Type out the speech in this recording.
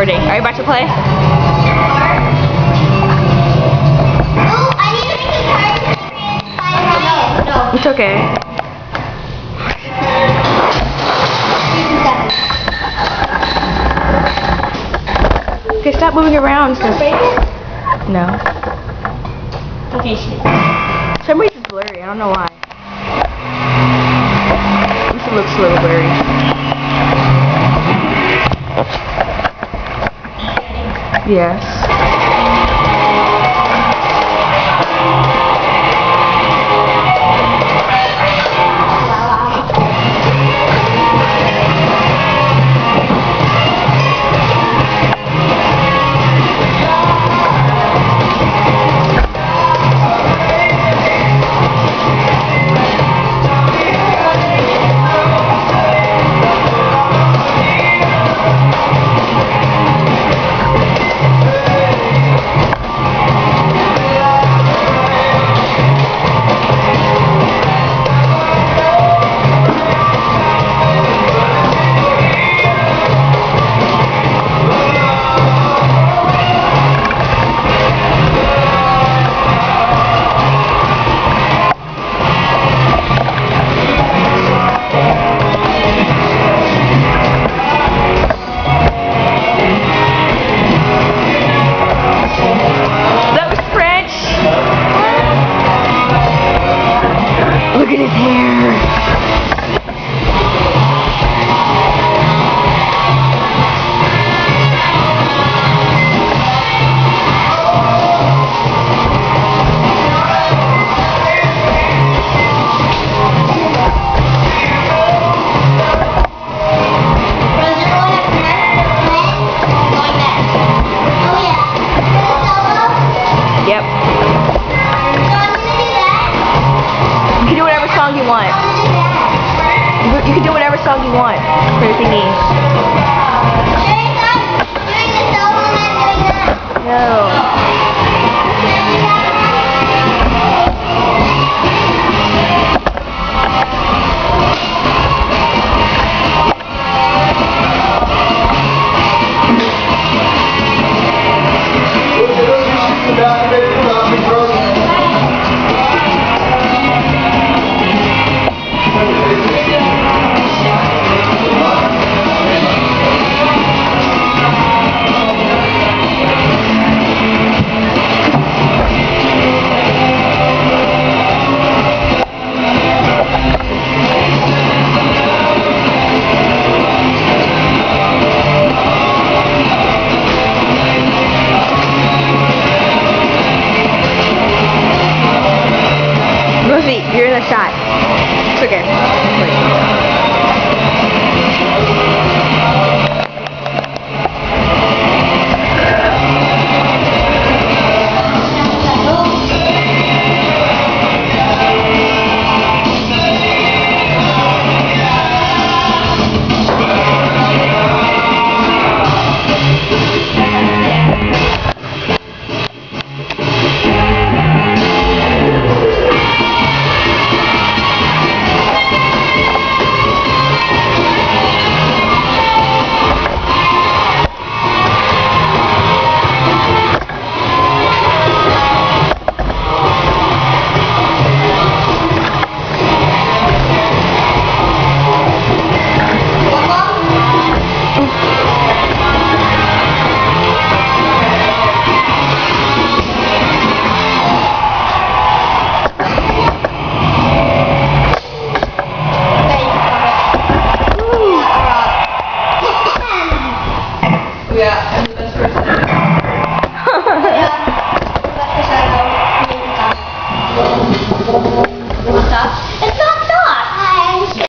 recording. Are you about to play? It's okay. Okay, stop moving around. No. Okay. For some reason it's blurry. I don't know why. This looks a little blurry. Yes. Look at his hair. Yep. You can do whatever song you want. You can do whatever song you want for the thingy.